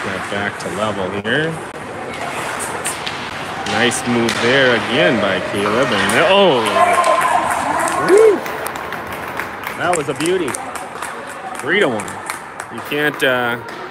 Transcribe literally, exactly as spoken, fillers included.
that back to level here. Nice move there again by Caleb. And oh, woo, that was a beauty. Three to one. You can't. Uh,